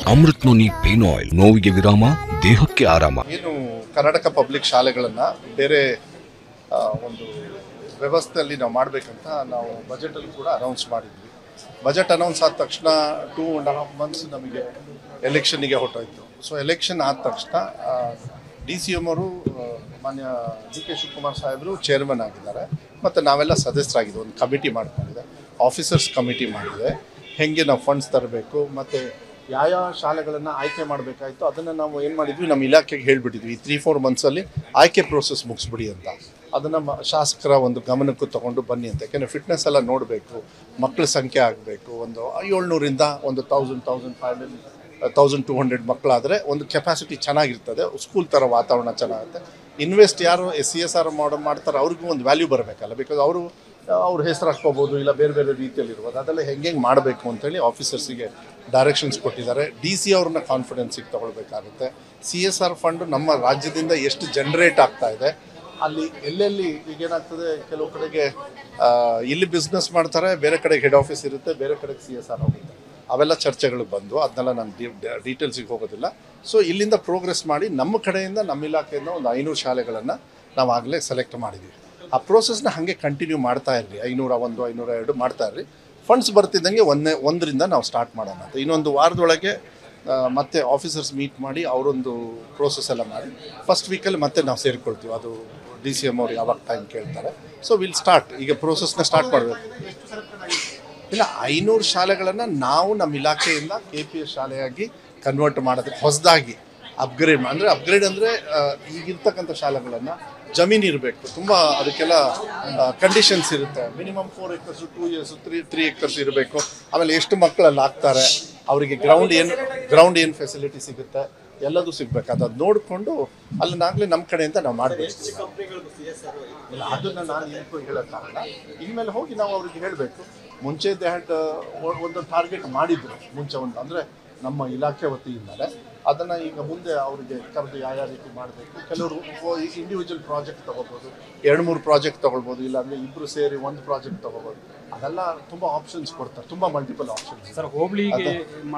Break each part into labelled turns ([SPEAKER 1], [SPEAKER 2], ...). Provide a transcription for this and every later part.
[SPEAKER 1] Amrit noni pain oil, ನೋವಿಗೆ ವಿರಾಮ, ದೇಹಕ್ಕೆ ಆರಾಮ.
[SPEAKER 2] ಏನು ಕರ್ನಾಟಕ ಪಬ್ಲಿಕ್ ಶಾಲೆಗಳನ್ನು ಬೇರೆ ಒಂದು ವ್ಯವಸ್ಥೆಯಲ್ಲಿ ನಾವು ಮಾಡಬೇಕಂತ ನಾವು ಬಜೆಟಲ್ಲಿ ಕೂಡ ಅನೌನ್ಸ್ ಮಾಡಿದ್ವಿ. ಬಜೆಟ್ ಅನೌನ್ಸ್ ಆದ ತಕ್ಷಣ 2.5 months ನಮಗೆ ಎಲೆಕ್ಷನ್ನಿಗೆ ಹೊರಟೋಯ್ತು. ಸೊ ಎಲೆಕ್ಷನ್ ಆದ ತಕ್ಷಣ DCM ಅವರು ಮಾನ್ಯ DK ಶಿವಕುಮಾರ್ ಸಾಹೇಬರು ಚೇರ್ಮನ್ ಆಗಿದ್ದಾರೆ ಮತ್ತು ನಾವೆಲ್ಲ ಸದಸ್ಯರಾಗಿದ್ದು ಒಂದು ಕಮಿಟಿ ಮಾಡ್ಕೊಂಡಿದೆ, ಆಫೀಸರ್ಸ್ ಕಮಿಟಿ ಮಾಡಿದೆ. ಹೇಗೆ ನಾವು ಫಂಡ್ಸ್ ತರಬೇಕು ಮತ್ತು ಯಾವ ಶಾಲೆಗಳನ್ನು ಆಯ್ಕೆ ಮಾಡಬೇಕಾಯಿತು ಅದನ್ನು ನಾವು ಏನು ಮಾಡಿದ್ವಿ, ನಮ್ಮ ಇಲಾಖೆಗೆ ಹೇಳಿಬಿಟ್ಟಿದ್ವಿ. ಈ 3-4 monthsಲ್ಲಿ ಆಯ್ಕೆ ಪ್ರೋಸೆಸ್ ಮುಗಿಸ್ಬಿಡಿ ಅಂತ. ಅದನ್ನು ಶಾಸಕರ ಒಂದು ಗಮನಕ್ಕೂ ತೊಗೊಂಡು ಬನ್ನಿ ಅಂತ. ಯಾಕೆಂದರೆ ಫಿಟ್ನೆಸ್ ಎಲ್ಲ ನೋಡಬೇಕು, ಮಕ್ಕಳ ಸಂಖ್ಯೆ ಆಗಬೇಕು. ಒಂದು 700ರಿಂದ ಒಂದು 1500 1200 ಮಕ್ಕಳಾದರೆ ಒಂದು ಕೆಪಾಸಿಟಿ ಚೆನ್ನಾಗಿರ್ತದೆ, ಸ್ಕೂಲ್ ಥರ ವಾತಾವರಣ ಚೆನ್ನಾಗುತ್ತೆ. ಇನ್ವೆಸ್ಟ್ ಯಾರು CSR ಮಾಡ್ತಾರೆ ಅವ್ರಿಗೂ ಒಂದು ವ್ಯಾಲ್ಯೂ ಬರಬೇಕಲ್ಲ, ಬಿಕಾಸ್ ಅವ್ರ ಹೆಸರು ಹಾಕ್ಕೋಬೋದು, ಇಲ್ಲ ಬೇರೆ ಬೇರೆ ರೀತಿಯಲ್ಲಿ ಇರ್ಬೋದು. ಅದೆಲ್ಲ ಹೆಂಗೆ ಮಾಡಬೇಕು ಅಂತೇಳಿ ಆಫೀಸರ್ಸಿಗೆ ಡೈರೆಕ್ಷನ್ಸ್ ಕೊಟ್ಟಿದ್ದಾರೆ. DC ಅವ್ರನ್ನ ಕಾನ್ಫಿಡೆನ್ಸಿಗೆ ತೊಗೊಳ್ಬೇಕಾಗುತ್ತೆ. CSR ಫಂಡು ನಮ್ಮ ರಾಜ್ಯದಿಂದ ಎಷ್ಟು ಜನ್ರೇಟ್ ಆಗ್ತಾ ಇದೆ, ಅಲ್ಲಿ ಎಲ್ಲೆಲ್ಲಿ ಈಗೇನಾಗ್ತದೆ, ಕೆಲವು ಕಡೆಗೆ ಇಲ್ಲಿ ಬಿಸ್ನೆಸ್ ಮಾಡ್ತಾರೆ, ಬೇರೆ ಕಡೆಗೆ ಹೆಡ್ ಆಫೀಸ್ ಇರುತ್ತೆ, ಬೇರೆ ಕಡೆಗೆ CSR ಹೋಗುತ್ತೆ. ಅವೆಲ್ಲ ಚರ್ಚೆಗಳು ಬಂದು ಅದನ್ನೆಲ್ಲ ನಾನು ಡೀಟೇಲ್ಸಿಗೆ ಹೋಗೋದಿಲ್ಲ. ಸೊ ಇಲ್ಲಿಂದ ಪ್ರೋಗ್ರೆಸ್ ಮಾಡಿ ನಮ್ಮ ಕಡೆಯಿಂದ, ನಮ್ಮ ಇಲಾಖೆಯಿಂದ ಒಂದು 500 ಶಾಲೆಗಳನ್ನು ನಾವು ಆಗಲೇ ಸೆಲೆಕ್ಟ್ ಮಾಡಿದ್ದೀವಿ. ಆ ಪ್ರೋಸೆಸ್ನ ಹಾಗೆ ಕಂಟಿನ್ಯೂ ಮಾಡ್ತಾ ಇರ್ರಿ. 501, 502 ಮಾಡ್ತಾ ಇರ್ರಿ. ಫಂಡ್ಸ್ ಬರ್ತಿದ್ದಂಗೆ ಒಂದರಿಂದ ನಾವು ಸ್ಟಾರ್ಟ್ ಮಾಡೋಣ ಅಂತ. ಇನ್ನೊಂದು ವಾರದೊಳಗೆ ಮತ್ತೆ ಆಫೀಸರ್ಸ್ ಮೀಟ್ ಮಾಡಿ ಅವರೊಂದು ಪ್ರೋಸೆಸ್ ಎಲ್ಲ ಮಾಡಿ ಫಸ್ಟ್ ವೀಕಲ್ಲಿ ಮತ್ತೆ ನಾವು ಸೇರಿಕೊಳ್ತೀವಿ. ಅದು DCM ಅವ್ರು ಯಾವಾಗ ಟೈಮ್ ಕೇಳ್ತಾರೆ. ಸೊ ವಿಲ್ ಸ್ಟಾರ್ಟ್, ಈಗ ಪ್ರೋಸೆಸ್ನ ಸ್ಟಾರ್ಟ್ ಮಾಡಬೇಕು. ಇಲ್ಲ, 500 ಶಾಲೆಗಳನ್ನು ನಾವು ನಮ್ಮ ಇಲಾಖೆಯಿಂದ KPS ಶಾಲೆಯಾಗಿ ಕನ್ವರ್ಟ್ ಮಾಡೋದಕ್ಕೆ ಹೊಸದಾಗಿ ಅಪ್ಗ್ರೇಡ್ ಅಂದರೆ ಈಗಿರ್ತಕ್ಕಂಥ ಶಾಲೆಗಳನ್ನು ಜಮೀನು ಇರಬೇಕು, ತುಂಬ ಅದಕ್ಕೆಲ್ಲ ಕಂಡೀಷನ್ಸ್ ಇರುತ್ತೆ. ಮಿನಿಮಮ್ 4 acres 2 years 3 acres ಇರಬೇಕು. ಆಮೇಲೆ ಎಷ್ಟು ಮಕ್ಕಳಲ್ಲಿ ಆಗ್ತಾರೆ, ಅವರಿಗೆ ಗ್ರೌಂಡ್ ಏನು ಫೆಸಿಲಿಟಿ ಸಿಗುತ್ತೆ ಎಲ್ಲದೂ ಸಿಗಬೇಕು. ಅದು ನೋಡಿಕೊಂಡು ಅಲ್ಲನ್ನಾಗಲೇ ನಮ್ಮ ಕಡೆಯಿಂದ ನಾವು ಮಾಡಬೇಕು. ಇಲ್ಲ, ಅದನ್ನು ನಾನು ಏನಕ್ಕೂ ಹೇಳೋಕ್ಕಾಗಲ್ಲ. ಇನ್ಮೇಲೆ ಹೋಗಿ ನಾವು ಅವ್ರಿಗೆ ಹೇಳಬೇಕು. ಮುಂಚೆ ಒಂದು ಟಾರ್ಗೆಟ್ ಮಾಡಿದ್ರು ಮುಂಚೆ ಅಂದರೆ ನಮ್ಮ ಇಲಾಖೆ ವತಿಯಿಂದಲೇ. ಅದನ್ನು ಈಗ ಮುಂದೆ ಅವರಿಗೆ ಕರೆದು ಯಾವ ರೀತಿ ಮಾಡಬೇಕು. ಕೆಲವರು ಇಂಡಿವಿಜುವಲ್ ಪ್ರಾಜೆಕ್ಟ್ ತೊಗೋಬೋದು, 2-3 ಪ್ರಾಜೆಕ್ಟ್ ತೊಗೊಳ್ಬೋದು, ಇಲ್ಲಾಂದರೆ ಇಬ್ಬರು ಸೇರಿ ಒಂದು ಪ್ರಾಜೆಕ್ಟ್ ತೊಗೋಬೋದು. ಅದೆಲ್ಲ ತುಂಬ ಆಪ್ಷನ್ಸ್ ಕೊಡ್ತಾರೆ, ತುಂಬ ಮಲ್ಟಿಪಲ್ ಆಪ್ಷನ್ಸ್.
[SPEAKER 3] ಸರ್, ಹೋಬಳಿಗೆ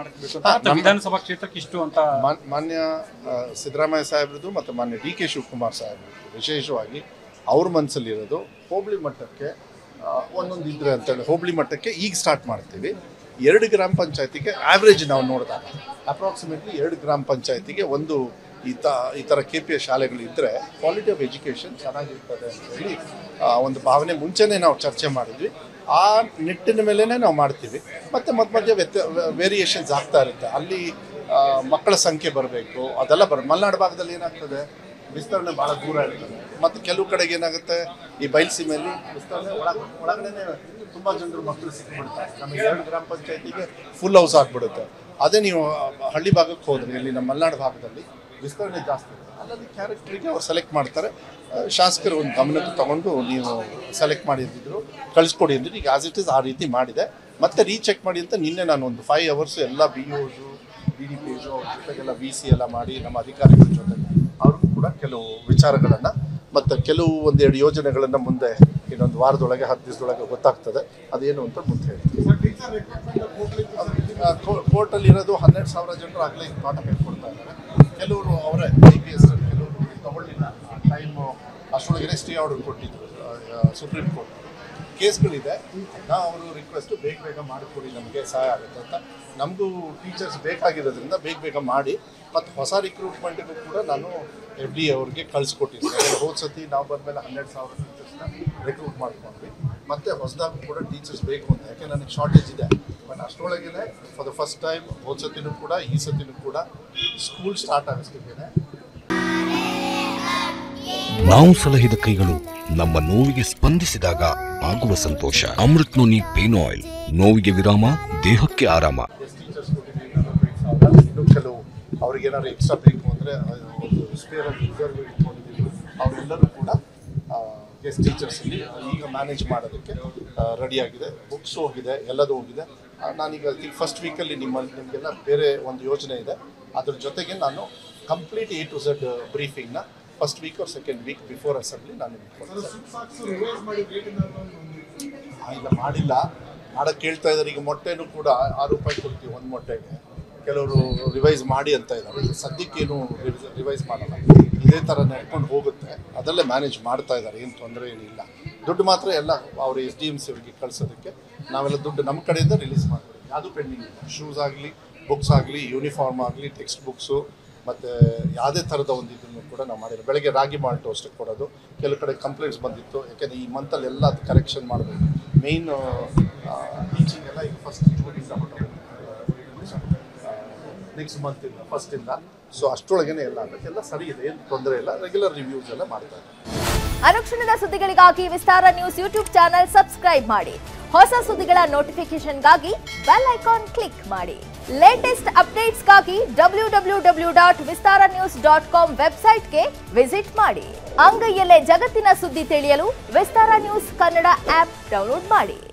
[SPEAKER 3] ವಿಧಾನಸಭಾ ಕ್ಷೇತ್ರಕ್ಕೆ ಇಷ್ಟು ಅಂತ
[SPEAKER 2] ಮಾನ್ಯ ಸಿದ್ದರಾಮಯ್ಯ ಸಾಹೇಬ್ರದ್ದು ಮತ್ತು ಮಾನ್ಯ DK ಶಿವಕುಮಾರ್ ಸಾಹೇಬ್ರದ್ದು ವಿಶೇಷವಾಗಿ ಅವ್ರ ಮನಸ್ಸಲ್ಲಿರೋದು ಹೋಬಳಿ ಮಟ್ಟಕ್ಕೆ ಒಂದೊಂದು ಇದ್ರೆ ಅಂತೇಳಿ ಹೋಬಳಿ ಮಟ್ಟಕ್ಕೆ ಈಗ ಸ್ಟಾರ್ಟ್ ಮಾಡ್ತೀವಿ. 2 ಗ್ರಾಮ ಪಂಚಾಯತಿಗೆ ಆವ್ರೇಜ್ ನಾವು ನೋಡಿದಾಗ ಅಪ್ರಾಕ್ಸಿಮೇಟ್ಲಿ 2 ಗ್ರಾಮ ಪಂಚಾಯತಿಗೆ ಒಂದು ಈ ಥರ KPS ಶಾಲೆಗಳು ಇದ್ದರೆ ಕ್ವಾಲಿಟಿ ಆಫ್ ಎಜುಕೇಷನ್ ಚೆನ್ನಾಗಿರ್ತದೆ ಅಂತೇಳಿ ಒಂದು ಭಾವನೆ ಮುಂಚೆನೇ ನಾವು ಚರ್ಚೆ ಮಾಡಿದ್ವಿ. ಆ ನಿಟ್ಟಿನ ಮೇಲೇ ನಾವು ಮಾಡ್ತೀವಿ. ಮತ್ತು ಮಧ್ಯೆ ವೇರಿಯೇಷನ್ಸ್ ಆಗ್ತಾ ಇರುತ್ತೆ. ಅಲ್ಲಿ ಮಕ್ಕಳ ಸಂಖ್ಯೆ ಬರಬೇಕು, ಅದೆಲ್ಲ ಮಲೆನಾಡು ಭಾಗದಲ್ಲಿ ಏನಾಗ್ತದೆ, ವಿಸ್ತರಣೆ ಭಾಳ ದೂರ ಇರ್ತದೆ. ಮತ್ತು ಕೆಲವು ಕಡೆಗೆ ಏನಾಗುತ್ತೆ, ಈ ಬಯಲುಸೀಮೆಯಲ್ಲಿ ವಿಸ್ತರಣೆ ಒಳಗಡೆ ತುಂಬ ಜನರು ಮಕ್ಕಳು ಸಿಕ್ಬಿಡ್ತಾರೆ. ನಮಗೆ 2 ಗ್ರಾಮ ಪಂಚಾಯತಿಗೆ ಫುಲ್ ಹೌಸ್ ಆಗಿಬಿಡುತ್ತೆ. ಅದೇ ನೀವು ಹಳ್ಳಿ ಭಾಗಕ್ಕೆ ಹೋದರೆ, ಇಲ್ಲಿ ನಮ್ಮ ಮಲೆನಾಡು ಭಾಗದಲ್ಲಿ ವಿಸ್ತರಣೆ ಜಾಸ್ತಿ ಇರುತ್ತೆ. ಅಲ್ಲಲ್ಲಿ ಕ್ಯಾರೆಕ್ಟ್ರಿಗೆ ಅವ್ರು ಸೆಲೆಕ್ಟ್ ಮಾಡ್ತಾರೆ. ಶಾಸಕರು ಒಂದು ಗಮನಕ್ಕೆ ತೊಗೊಂಡು ನೀವು ಸೆಲೆಕ್ಟ್ ಮಾಡಿದ್ರು ಕಳಿಸ್ಕೊಡಿ ಅಂದಿದ್ದು. ಈಗ ಆಸ್ ಇಟ್ ಇಸ್ ಆ ರೀತಿ ಮಾಡಿದೆ. ಮತ್ತೆ ರೀಚೆಕ್ ಮಾಡಿ ಅಂತ ನಿನ್ನೆ ನಾನು ಒಂದು 5 hours ಎಲ್ಲ BOs DDPs ಅವ್ರ ಜೊತೆಗೆಲ್ಲ VC ಎಲ್ಲ ಮಾಡಿ ನಮ್ಮ ಅಧಿಕಾರಿಗಳ ಜೊತೆಗೆ ಅವ್ರಿಗೂ ಕೂಡ ಕೆಲವು ವಿಚಾರಗಳನ್ನು ಮತ್ತು ಕೆಲವು 1-2 ಯೋಜನೆಗಳನ್ನು ಮುಂದೆ ಇನ್ನೊಂದು ವಾರದೊಳಗೆ 10 ದಿವಸದೊಳಗೆ ಗೊತ್ತಾಗ್ತದೆ ಅದೇನು ಅಂತ ಮುಂದೆ ಹೇಳ್ತೀವಿ. ಕೋರ್ಟಲ್ಲಿರೋದು 12,000 ಜನರು ಆಗಲೇ ಪಾಠ ಹೇಳ್ಕೊಡ್ತಾ ಇದ್ದಾರೆ. ಕೆಲವರು ಅವರೇ IPS ಕೆಲವರು ತಗೊಳ್ಳಿಲ್ಲ, ಟೈಮು ಅಷ್ಟರೊಳಗೆ ಸ್ಟೇ ಆರ್ಡರ್ ಕೊಟ್ಟಿದ್ರು ಸುಪ್ರೀಂ ಕೋರ್ಟ್. ಕೇಸ್ಗಳಿದೆ, ನಾವು ಅವರು ರಿಕ್ವೆಸ್ಟು ಬೇಗ ಮಾಡಿಕೊಡಿ, ನಮಗೆ ಸಹಾಯ ಆಗುತ್ತೆ ಅಂತ. ನಮಗೂ ಟೀಚರ್ಸ್ ಬೇಕಾಗಿರೋದ್ರಿಂದ ಬೇಗ ಮಾಡಿ ಮತ್ತು ಹೊಸ ರಿಕ್ರೂಟ್ಮೆಂಟಿಗೂ ಕೂಡ ನಾನು FD ಅವ್ರಿಗೆ ಕಳಿಸ್ಕೊಟ್ಟಿದ್ದೆ. ಹೋದ ಸತಿ ನಾವು ಬಂದಮೇಲೆ 12,000 ಟೀಚರ್ಸ್ನ ರಿಕ್ರೂಟ್ ಮಾಡ್ಕೊಂಡ್ವಿ. ಮತ್ತು ಹೊಸದಾಗೂ ಕೂಡ ಟೀಚರ್ಸ್ ಬೇಕು ಅಂತ, ಯಾಕೆ ನನಗೆ ಶಾರ್ಟೇಜ್ ಇದೆ. ಬಟ್ ಅಷ್ಟರೊಳಗೇ ಫಾರ್ ದ ಫಸ್ಟ್ ಟೈಮ್ ಹೋದ ಸತಿನೂ ಕೂಡ ಈ ಸತಿನೂ ಕೂಡ ಸ್ಕೂಲ್ ಸ್ಟಾರ್ಟ್ ಆಗಿಸ್ತಿದ್ದೇನೆ.
[SPEAKER 1] ನಾವು ಸಲಹಿದ ಕೈಗಳು ನಮ್ಮ ನೋವಿಗೆ ಸ್ಪಂದಿಸಿದಾಗ ಆಗುವ ಸಂತೋಷ. ಅಮೃತ್ ನೋನಿ ಪೇನ್ ಆಯಿಲ್, ನೋವಿಗೆ ವಿರಾಮ, ದೇಹಕ್ಕೆ ಆರಾಮ.
[SPEAKER 2] ಇನ್ನು ಕೆಲವು ಅವ್ರಿಗೆ ಏನಾದ್ರು ಎಕ್ಸ್ಟ್ರಾ ಬೇಕು ಅಂದರೆ ಒಂದು ಸ್ಪೇರ್ ರಿಸರ್ವ್ ಇಟ್ಕೊಂಡಿದ್ದೀವಿ. ಅವರೆಲ್ಲರೂ ಕೂಡ ಗೆಸ್ಟ್ ಟೀಚರ್ಸಲ್ಲಿ ಈಗ ಮ್ಯಾನೇಜ್ ಮಾಡೋದಕ್ಕೆ ರೆಡಿಯಾಗಿದೆ. ಬುಕ್ಸ್ ಹೋಗಿದೆ, ಎಲ್ಲದೂ ಹೋಗಿದೆ. ನಾನೀಗ ಫಸ್ಟ್ ವೀಕಲ್ಲಿ ನಿಮಗೆಲ್ಲ ಬೇರೆ ಒಂದು ಯೋಜನೆ ಇದೆ. ಅದ್ರ ಜೊತೆಗೆ ನಾನು ಕಂಪ್ಲೀಟ್ A to Z ಬ್ರೀಫಿಂಗ್ನ first week or second week before assembly ನಾನು ಈಗ ಮಾಡಿಲ್ಲ, ಮಾಡೋಕ್ಕೆ ಕೇಳ್ತಾ ಇದ್ದಾರೆ. ಈಗ ಮೊಟ್ಟೆನೂ ಕೂಡ 6 ರೂಪಾಯಿ ಕೊಡ್ತೀವಿ ಒಂದು ಮೊಟ್ಟೆಗೆ. ಕೆಲವರು ರಿವೈಸ್ ಮಾಡಿ ಅಂತ ಇದ್ದಾರೆ. ಸದ್ಯಕ್ಕೇನು ರಿವೈಸ್ ಮಾಡಲ್ಲ, ಇದೇ ಥರ ನಡ್ಕೊಂಡು ಹೋಗುತ್ತೆ. ಅದರಲ್ಲೇ ಮ್ಯಾನೇಜ್ ಮಾಡ್ತಾ ಇದ್ದಾರೆ, ಏನು ತೊಂದರೆ ಏನಿಲ್ಲ. ದುಡ್ಡು ಮಾತ್ರ ಎಲ್ಲ ಅವರು SDMC ಅವರಿಗೆ ಕಳಿಸೋದಕ್ಕೆ ನಾವೆಲ್ಲ ದುಡ್ಡು ನಮ್ಮ ಕಡೆಯಿಂದ ರಿಲೀಸ್ ಮಾಡ್ತೀವಿ. ಯಾವುದೂ ಪೆಂಡಿಂಗ್ ಇಲ್ಲ. ಶೂಸ್ ಆಗಲಿ, ಬುಕ್ಸ್ ಆಗಲಿ, ಯೂನಿಫಾರ್ಮ್ ಆಗಲಿ, ಟೆಕ್ಸ್ಟ್ ಬುಕ್ಸು ಮತ್ತು ಯಾವುದೇ ಥರದ ಒಂದು ಇದನ್ನು ಕೂಡ ನಾವು ಮಾಡಿಲ್ಲ. ಬೆಳಗ್ಗೆ ರಾಗಿ ಮಾಲ್ಟು ಅಷ್ಟೇ ಕೊಡೋದು. ಕೆಲವು ಕಡೆ ಕಂಪ್ಲೇಂಟ್ಸ್ ಬಂದಿತ್ತು, ಯಾಕೆಂದರೆ ಈ ಮಂತಲ್ಲಿ ಎಲ್ಲ ಅದು ಕರೆಕ್ಷನ್ ಮಾಡಬೇಕು. ಮೇಯ್ನ್ ಟೀಚಿಂಗ್ ಎಲ್ಲ ಈಗ ಫಸ್ಟ್ ನೆಕ್ಸ್ಟ್ ಮಂತಿಂದ ಫಸ್ಟಿಂದ, ಸೊ ಅಷ್ಟರೊಳಗೇನೆ ಎಲ್ಲ ಎಲ್ಲ ಸರಿ ಇದೆ, ಏನು ತೊಂದರೆ ಇಲ್ಲ. ರೆಗ್ಯುಲರ್ ರಿವ್ಯೂಸ್ ಎಲ್ಲ ಮಾಡ್ತಾ ಇದ್ದಾರೆ.
[SPEAKER 4] ಅನುಕ್ಷಣದ ಸುದ್ದಿಗಳಿಗಾಗಿ Vistara news YouTube channel subscribe ಮಾಡಿ. ಹೊಸ ಸುದ್ದಿಗಳ ನೋಟಿಫಿಕೇಶನ್ಗಾಗಿ ಬೆಲ್ ಐಕಾನ್ ಕ್ಲಿಕ್ ಮಾಡಿ. ಲೇಟೆಸ್ಟ್ ಅಪ್ಡೇಟ್ಸ್ಗಾಗಿ www.vistaranews.com ವೆಬ್ಸೈಟ್ಗೆ ವಿಸಿಟ್ ಮಾಡಿ. ಅಂಗೈಯಲ್ಲೇ ಜಗತ್ತಿನ ಸುದ್ದಿ ತಿಳಿಯಲು Vistara news Kannada app download ಮಾಡಿ.